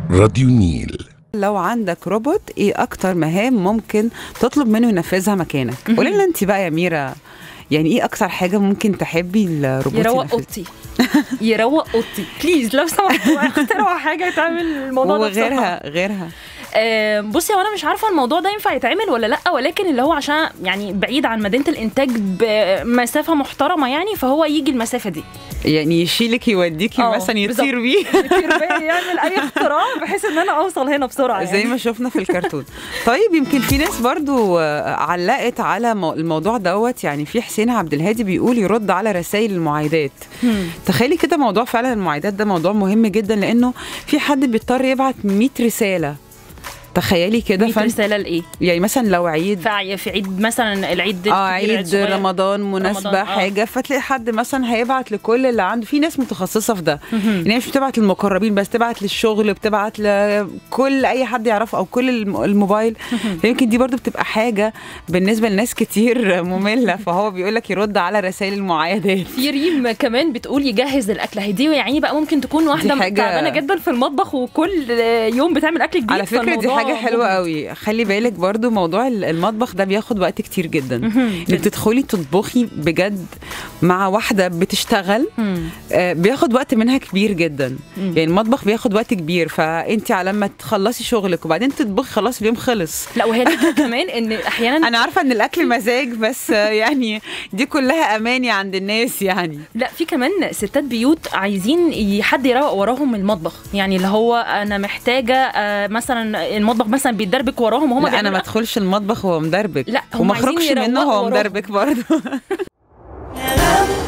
راديو نيل. لو عندك روبوت، ايه اكتر مهام ممكن تطلب منه ينفذها مكانك؟ قولي لنا انت بقى يا ميرا، يعني ايه اكتر حاجه ممكن تحبي الروبوت يروق اوضتي. يروق اوضتي بليز لو سمحتوا، اخترعوا حاجه تعمل الموضوع ده وغيرها بصي، هو انا مش عارفه الموضوع ده ينفع يتعمل ولا لا، ولكن اللي هو عشان يعني بعيد عن مدينه الانتاج بمسافه محترمه، يعني فهو يجي المسافه دي، يعني يشيلك يوديكي مثلا يطير بيه يعمل اي اختراع بحيث ان انا اوصل هنا بسرعه يعني. زي ما شفنا في الكرتون. طيب يمكن في ناس برضو علقت على الموضوع دوت، يعني في حسين عبد الهادي بيقول يرد على رسائل المعايدات. تخيلي كده، موضوع فعلا المعايدات ده موضوع مهم جدا، لانه في حد بيضطر يبعت 100 رساله. تخيلي كده 100 رساله لايه؟ يعني مثلا لو عيد، في عيد مثلا، العيد عيد رمضان، مناسبه حاجه، فتلاقي حد مثلا هيبعت لكل اللي عنده. في ناس متخصصه في ده، يعني مش بتبعت للمقربين بس، تبعت للشغل، بتبعت لكل اي حد يعرفه او كل الموبايل. يمكن دي برضو بتبقى حاجه بالنسبه لناس كتير ممله، فهو بيقول لك يرد على رسائل المعايدات. في ريم كمان بتقول يجهز الاكل. هدي يعني بقى ممكن تكون واحده تعبانه جدا في المطبخ وكل يوم بتعمل اكل جديد. على فكره دي حاجه حلوه قوي. خلي بالك برضو موضوع المطبخ ده بياخد وقت كتير جدا، انك تدخلي تطبخي بجد مع واحده بتشتغل، بياخد وقت منها كبير جدا. يعني المطبخ بياخد وقت كبير، فانت على ما تخلصي شغلك وبعدين تطبخي خلاص اليوم خلص. لا، وهي كمان ان احيانا انا عارفه ان الاكل مزاج، بس يعني دي كلها اماني عند الناس يعني. لا، في كمان ستات بيوت عايزين حد يروق وراهم المطبخ، يعني اللي هو انا محتاجه مثلا المطبخ مثلا بيتدربك وراهم وهم. لا، انا ما ادخلش المطبخ وهو مدربك، لا، وما اخرجش منه وهو مدربك برضه.